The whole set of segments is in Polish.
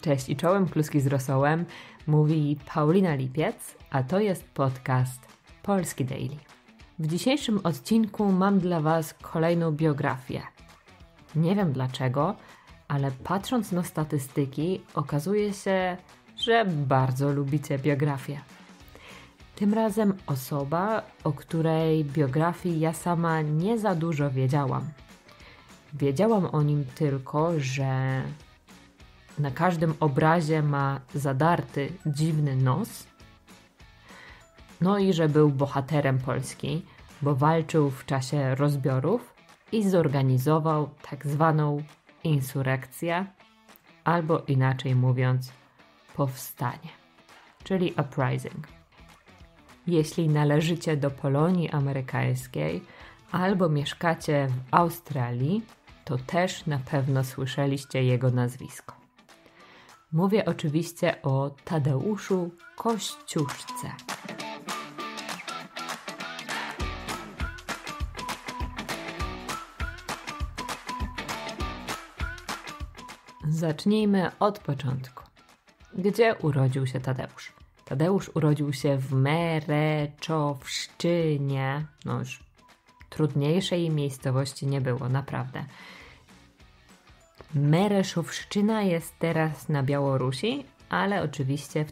Cześć i czołem, kluski z rosołem, mówi Paulina Lipiec, a to jest podcast Polski Daily. W dzisiejszym odcinku mam dla Was kolejną biografię. Nie wiem dlaczego, ale patrząc na statystyki okazuje się, że bardzo lubicie biografię. Tym razem osoba, o której biografii ja sama nie za dużo wiedziałam. Wiedziałam o nim tylko, że na każdym obrazie ma zadarty, dziwny nos. No i że był bohaterem Polski, bo walczył w czasie rozbiorów i zorganizował tak zwaną insurekcję, albo inaczej mówiąc powstanie, czyli uprising. Jeśli należycie do Polonii amerykańskiej albo mieszkacie w Australii, to też na pewno słyszeliście jego nazwisko. Mówię oczywiście o Tadeuszu Kościuszce. Zacznijmy od początku. Gdzie urodził się Tadeusz? Tadeusz urodził się w Mereczowszczynie. No już trudniejszej miejscowości nie było, naprawdę. Mereszowszczyna jest teraz na Białorusi, ale oczywiście w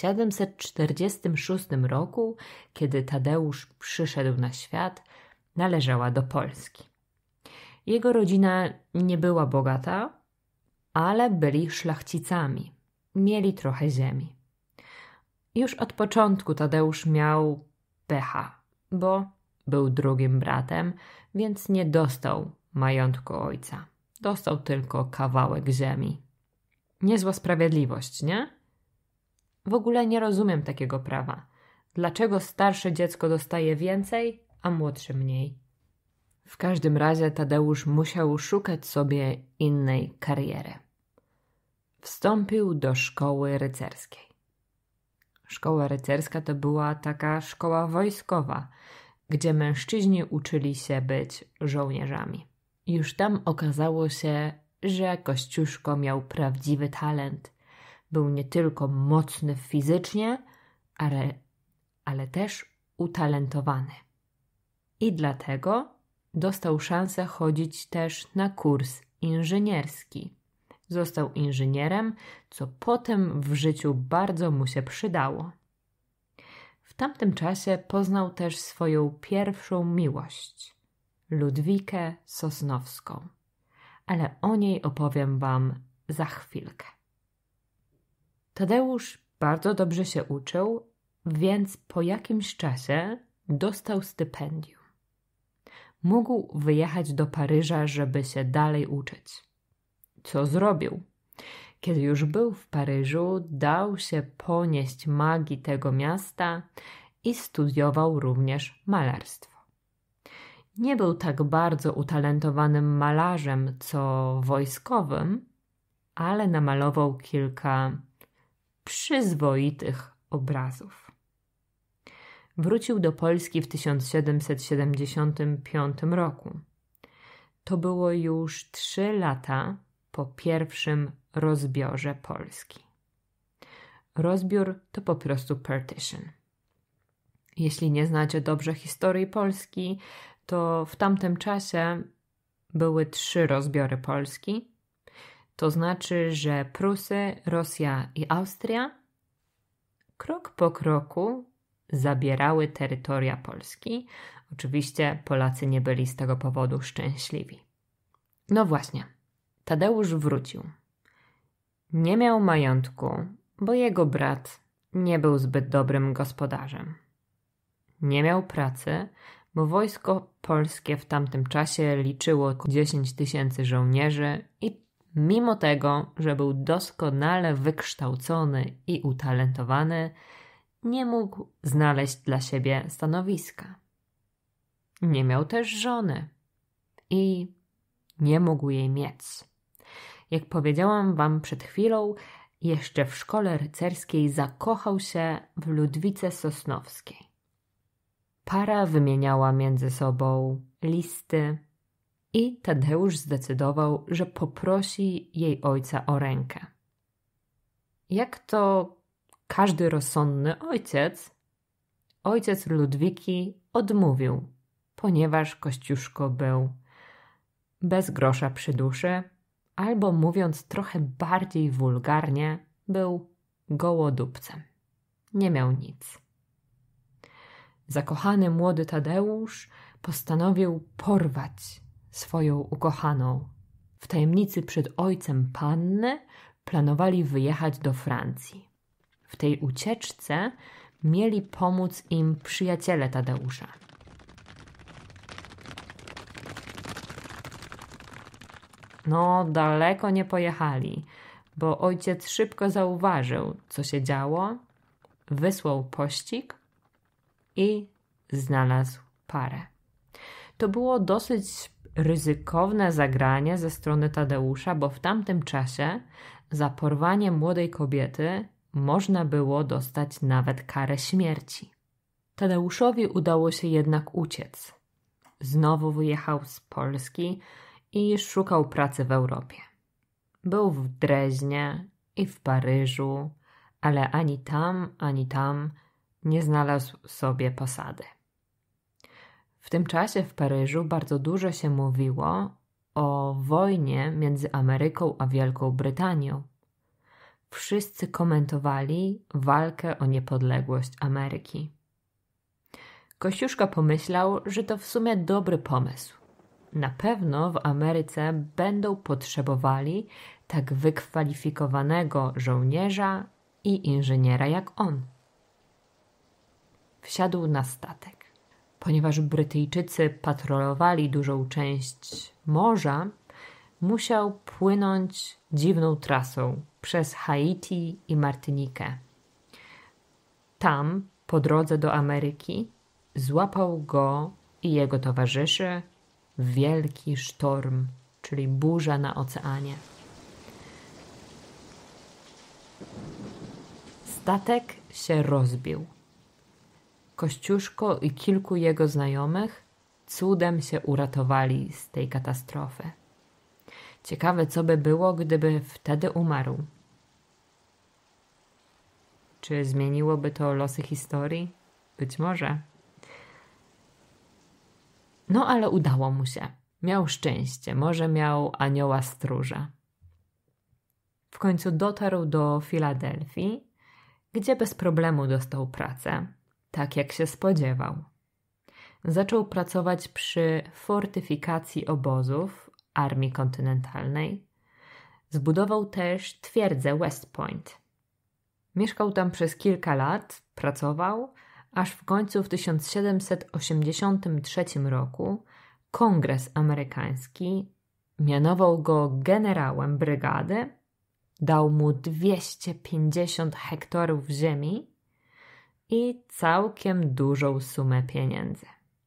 1746 roku, kiedy Tadeusz przyszedł na świat, należała do Polski. Jego rodzina nie była bogata, ale byli szlachcicami. Mieli trochę ziemi. Już od początku Tadeusz miał pecha, bo był drugim bratem, więc nie dostał majątku ojca. Dostał tylko kawałek ziemi. Niezła sprawiedliwość, nie? W ogóle nie rozumiem takiego prawa. Dlaczego starsze dziecko dostaje więcej, a młodsze mniej? W każdym razie Tadeusz musiał szukać sobie innej kariery. Wstąpił do szkoły rycerskiej. Szkoła rycerska to była taka szkoła wojskowa, gdzie mężczyźni uczyli się być żołnierzami. Już tam okazało się, że Kościuszko miał prawdziwy talent. Był nie tylko mocny fizycznie, ale też utalentowany. I dlatego dostał szansę chodzić też na kurs inżynierski. Został inżynierem, co potem w życiu bardzo mu się przydało. W tamtym czasie poznał też swoją pierwszą miłość, Ludwikę Sosnowską, ale o niej opowiem Wam za chwilkę. Tadeusz bardzo dobrze się uczył, więc po jakimś czasie dostał stypendium. Mógł wyjechać do Paryża, żeby się dalej uczyć. Co zrobił? Kiedy już był w Paryżu, dał się ponieść magii tego miasta i studiował również malarstwo. Nie był tak bardzo utalentowanym malarzem, co wojskowym, ale namalował kilka przyzwoitych obrazów. Wrócił do Polski w 1775 roku. To było już 3 lata po pierwszym rozbiorze Polski. Rozbiór to po prostu partition. Jeśli nie znacie dobrze historii Polski, to w tamtym czasie były 3 rozbiory Polski. To znaczy, że Prusy, Rosja i Austria krok po kroku zabierały terytoria Polski. Oczywiście Polacy nie byli z tego powodu szczęśliwi. No właśnie, Tadeusz wrócił. Nie miał majątku, bo jego brat nie był zbyt dobrym gospodarzem. Nie miał pracy, bo wojsko polskie w tamtym czasie liczyło 10 000 żołnierzy i mimo tego, że był doskonale wykształcony i utalentowany, nie mógł znaleźć dla siebie stanowiska. Nie miał też żony i nie mógł jej mieć. Jak powiedziałam Wam przed chwilą, jeszcze w szkole rycerskiej zakochał się w Ludwice Sosnowskiej. Para wymieniała między sobą listy i Tadeusz zdecydował, że poprosi jej ojca o rękę. Jak to każdy rozsądny ojciec Ludwiki odmówił, ponieważ Kościuszko był bez grosza przy duszy, albo mówiąc trochę bardziej wulgarnie, był gołodupcem. Nie miał nic. Zakochany młody Tadeusz postanowił porwać swoją ukochaną. W tajemnicy przed ojcem panny planowali wyjechać do Francji. W tej ucieczce mieli pomóc im przyjaciele Tadeusza. No, daleko nie pojechali, bo ojciec szybko zauważył, co się działo, wysłał pościg i znalazł parę. To było dosyć ryzykowne zagranie ze strony Tadeusza, bo w tamtym czasie za porwanie młodej kobiety można było dostać nawet karę śmierci. Tadeuszowi udało się jednak uciec. Znowu wyjechał z Polski i szukał pracy w Europie. Był w Dreźnie i w Paryżu, ale ani tam nie znalazł sobie posady. W tym czasie w Paryżu bardzo dużo się mówiło o wojnie między Ameryką a Wielką Brytanią. Wszyscy komentowali walkę o niepodległość Ameryki. Kościuszko pomyślał, że to w sumie dobry pomysł. Na pewno w Ameryce będą potrzebowali tak wykwalifikowanego żołnierza i inżyniera jak on. Wsiadł na statek. Ponieważ Brytyjczycy patrolowali dużą część morza, musiał płynąć dziwną trasą przez Haiti i Martynikę. Tam, po drodze do Ameryki, złapał go i jego towarzyszy wielki sztorm, czyli burza na oceanie. Statek się rozbił. Kościuszko i kilku jego znajomych cudem się uratowali z tej katastrofy. Ciekawe, co by było, gdyby wtedy umarł. Czy zmieniłoby to losy historii? Być może. No, ale udało mu się. Miał szczęście. Może miał anioła stróża. W końcu dotarł do Filadelfii, gdzie bez problemu dostał pracę. Tak jak się spodziewał. Zaczął pracować przy fortyfikacji obozów Armii Kontynentalnej. Zbudował też twierdzę West Point. Mieszkał tam przez kilka lat, pracował, aż w końcu w 1783 roku Kongres amerykański mianował go generałem brygady, dał mu 250 hektarów ziemi i całkiem dużą sumę pieniędzy.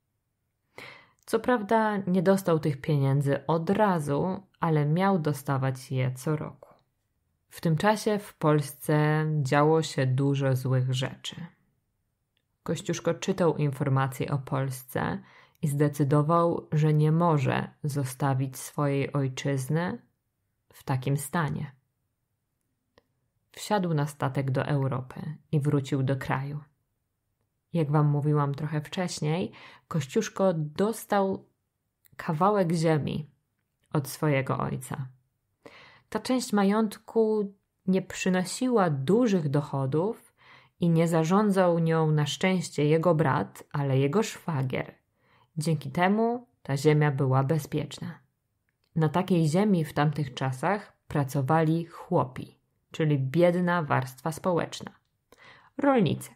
Co prawda nie dostał tych pieniędzy od razu, ale miał dostawać je co roku. W tym czasie w Polsce działo się dużo złych rzeczy. Kościuszko czytał informacje o Polsce i zdecydował, że nie może zostawić swojej ojczyzny w takim stanie. Wsiadł na statek do Europy i wrócił do kraju. Jak wam mówiłam trochę wcześniej, Kościuszko dostał kawałek ziemi od swojego ojca. Ta część majątku nie przynosiła dużych dochodów i nie zarządzał nią na szczęście jego brat, ale jego szwagier. Dzięki temu ta ziemia była bezpieczna. Na takiej ziemi w tamtych czasach pracowali chłopi, czyli biedna warstwa społeczna. Rolnicy.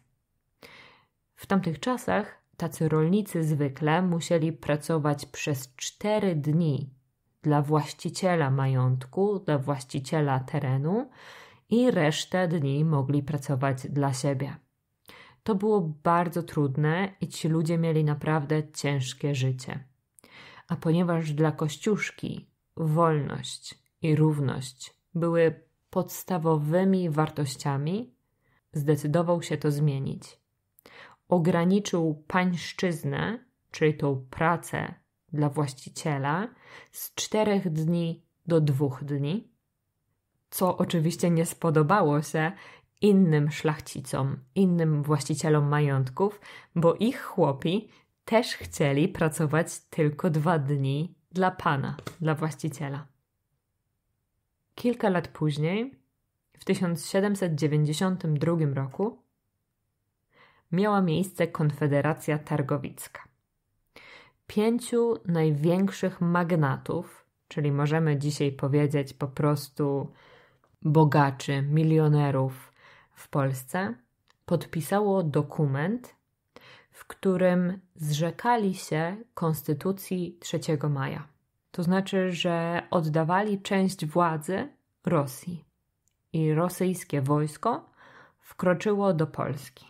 W tamtych czasach tacy rolnicy zwykle musieli pracować przez 4 dni dla właściciela majątku, dla właściciela terenu i resztę dni mogli pracować dla siebie. To było bardzo trudne i ci ludzie mieli naprawdę ciężkie życie. A ponieważ dla Kościuszki wolność i równość były podstawowymi wartościami, zdecydował się to zmienić. Ograniczył pańszczyznę, czyli tą pracę dla właściciela, z 4 dni do 2 dni, co oczywiście nie spodobało się innym szlachcicom, innym właścicielom majątków, bo ich chłopi też chcieli pracować tylko 2 dni dla pana, dla właściciela. Kilka lat później, w 1792 roku, miała miejsce Konfederacja Targowicka. 5 największych magnatów, czyli możemy dzisiaj powiedzieć po prostu bogaczy, milionerów w Polsce, podpisało dokument, w którym zrzekali się Konstytucji 3 maja. To znaczy, że oddawali część władzy Rosji i rosyjskie wojsko wkroczyło do Polski.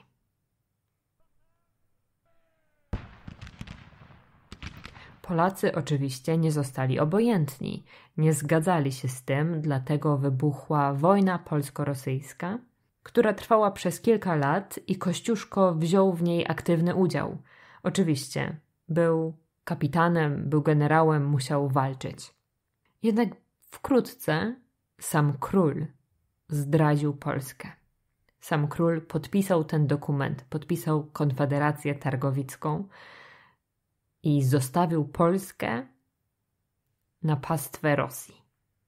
Polacy oczywiście nie zostali obojętni, nie zgadzali się z tym, dlatego wybuchła wojna polsko-rosyjska, która trwała przez kilka lat i Kościuszko wziął w niej aktywny udział. Oczywiście, był kapitanem, był generałem, musiał walczyć. Jednak wkrótce sam król zdradził Polskę. Sam król podpisał ten dokument, podpisał Konfederację Targowicką i zostawił Polskę na pastwę Rosji.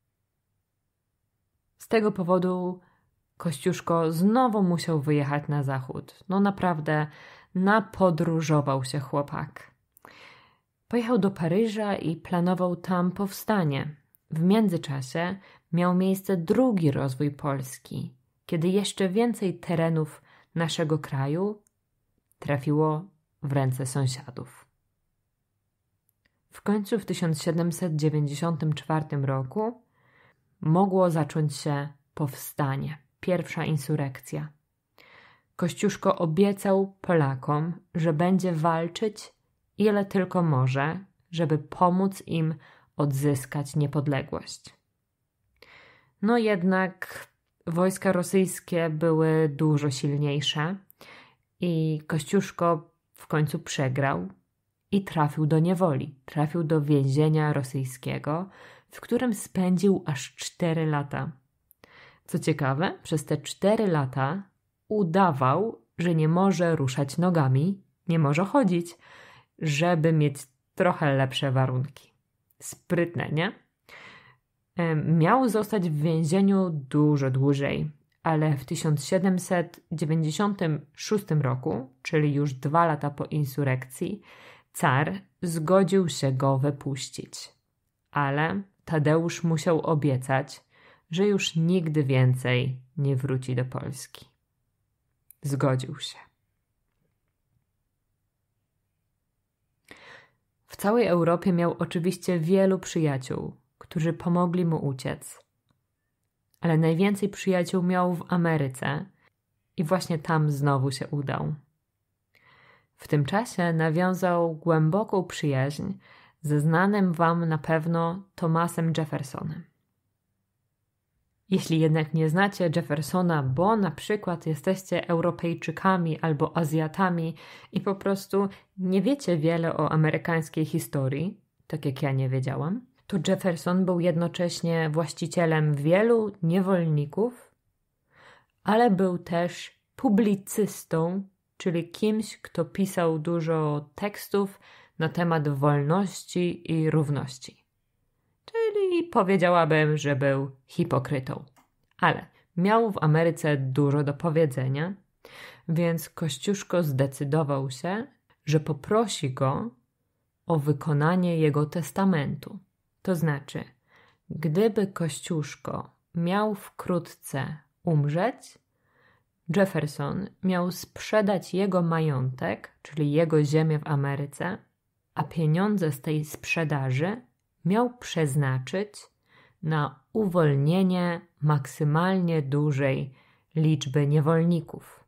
Z tego powodu Kościuszko znowu musiał wyjechać na zachód. No naprawdę napodróżował się chłopak. Pojechał do Paryża i planował tam powstanie. W międzyczasie miał miejsce drugi rozwój Polski, kiedy jeszcze więcej terenów naszego kraju trafiło w ręce sąsiadów. W końcu w 1794 roku mogło zacząć się powstanie, pierwsza insurekcja. Kościuszko obiecał Polakom, że będzie walczyć ile tylko może, żeby pomóc im odzyskać niepodległość. No jednak wojska rosyjskie były dużo silniejsze i Kościuszko w końcu przegrał i trafił do niewoli, trafił do więzienia rosyjskiego, w którym spędził aż 4 lata. Co ciekawe, przez te 4 lata udawał, że nie może ruszać nogami, nie może chodzić, żeby mieć trochę lepsze warunki. Sprytne, nie? Miał zostać w więzieniu dużo dłużej, ale w 1796 roku, czyli już 2 lata po insurekcji, car zgodził się go wypuścić. Ale Tadeusz musiał obiecać, że już nigdy więcej nie wróci do Polski. Zgodził się. W całej Europie miał oczywiście wielu przyjaciół, którzy pomogli mu uciec. Ale najwięcej przyjaciół miał w Ameryce i właśnie tam znowu się udał. W tym czasie nawiązał głęboką przyjaźń ze znanym wam na pewno Thomasem Jeffersonem. Jeśli jednak nie znacie Jeffersona, bo na przykład jesteście Europejczykami albo Azjatami i po prostu nie wiecie wiele o amerykańskiej historii, tak jak ja nie wiedziałam, to Jefferson był jednocześnie właścicielem wielu niewolników, ale był też publicystą, czyli kimś, kto pisał dużo tekstów na temat wolności i równości. Czyli powiedziałabym, że był hipokrytą. Ale miał w Ameryce dużo do powiedzenia, więc Kościuszko zdecydował się, że poprosi go o wykonanie jego testamentu. To znaczy, gdyby Kościuszko miał wkrótce umrzeć, Jefferson miał sprzedać jego majątek, czyli jego ziemię w Ameryce, a pieniądze z tej sprzedaży miał przeznaczyć na uwolnienie maksymalnie dużej liczby niewolników.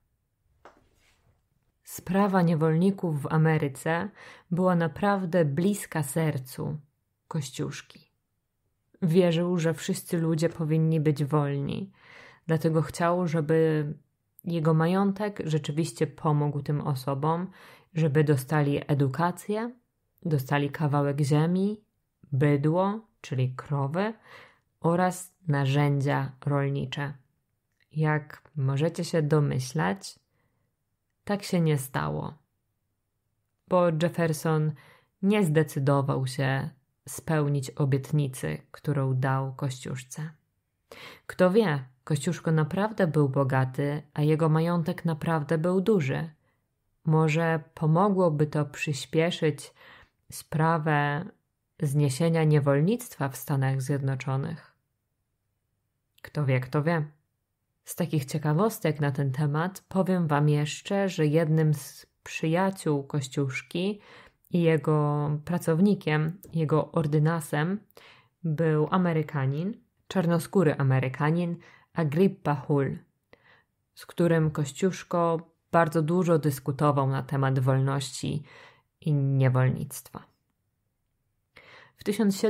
Sprawa niewolników w Ameryce była naprawdę bliska sercu Kościuszki. Wierzył, że wszyscy ludzie powinni być wolni, dlatego chciał, żeby jego majątek rzeczywiście pomógł tym osobom, żeby dostali edukację, dostali kawałek ziemi, bydło, czyli krowy, oraz narzędzia rolnicze. Jak możecie się domyślać, tak się nie stało, bo Jefferson nie zdecydował się spełnić obietnicy, którą dał Kościuszce. Kto wie, Kościuszko naprawdę był bogaty, a jego majątek naprawdę był duży. Może pomogłoby to przyspieszyć sprawę zniesienia niewolnictwa w Stanach Zjednoczonych. Kto wie, kto wie. Z takich ciekawostek na ten temat powiem wam jeszcze, że jednym z przyjaciół Kościuszki i jego pracownikiem, jego ordynasem był Amerykanin, czarnoskóry Amerykanin Agrippa Hull, z którym Kościuszko bardzo dużo dyskutował na temat wolności i niewolnictwa. W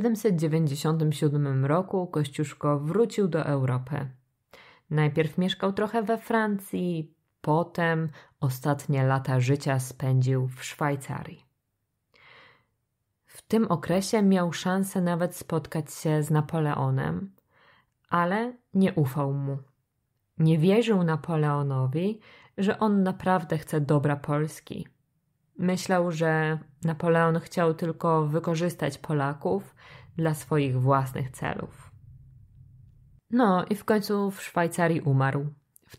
1797 roku Kościuszko wrócił do Europy. Najpierw mieszkał trochę we Francji, potem ostatnie lata życia spędził w Szwajcarii. W tym okresie miał szansę nawet spotkać się z Napoleonem, ale nie ufał mu. Nie wierzył Napoleonowi, że on naprawdę chce dobra Polski. Myślał, że Napoleon chciał tylko wykorzystać Polaków dla swoich własnych celów. No i w końcu w Szwajcarii umarł w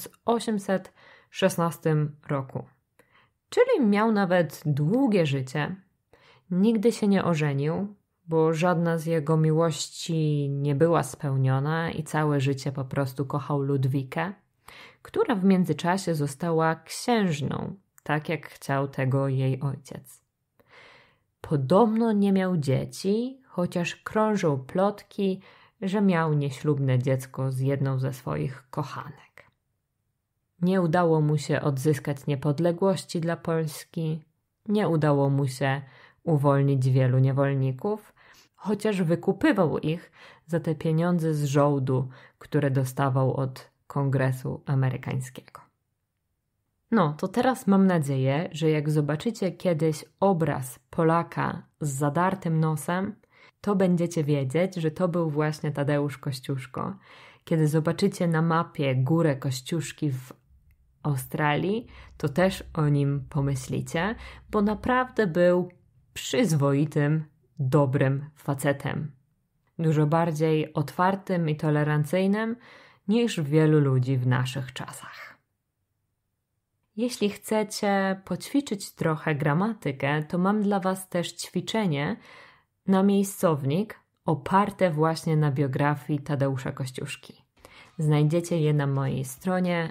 1816 roku. Czyli miał nawet długie życie. Nigdy się nie ożenił, bo żadna z jego miłości nie była spełniona i całe życie po prostu kochał Ludwikę, która w międzyczasie została księżną, tak jak chciał tego jej ojciec. Podobno nie miał dzieci, chociaż krążą plotki, że miał nieślubne dziecko z jedną ze swoich kochanek. Nie udało mu się odzyskać niepodległości dla Polski, nie udało mu się uwolnić wielu niewolników, chociaż wykupywał ich za te pieniądze z żołdu, które dostawał od Kongresu Amerykańskiego. No, to teraz mam nadzieję, że jak zobaczycie kiedyś obraz Polaka z zadartym nosem, to będziecie wiedzieć, że to był właśnie Tadeusz Kościuszko. Kiedy zobaczycie na mapie górę Kościuszki w Australii, to też o nim pomyślicie, bo naprawdę był przyzwoitym, dobrym facetem. Dużo bardziej otwartym i tolerancyjnym niż wielu ludzi w naszych czasach. Jeśli chcecie poćwiczyć trochę gramatykę, to mam dla was też ćwiczenie na miejscownik oparte właśnie na biografii Tadeusza Kościuszki. Znajdziecie je na mojej stronie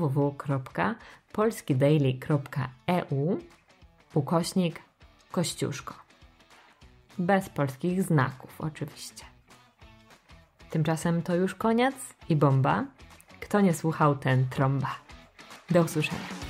www.polskidaily.eu/Kościuszko. Bez polskich znaków oczywiście. Tymczasem to już koniec i bomba. Kto nie słuchał, ten trąba. Do usłyszenia.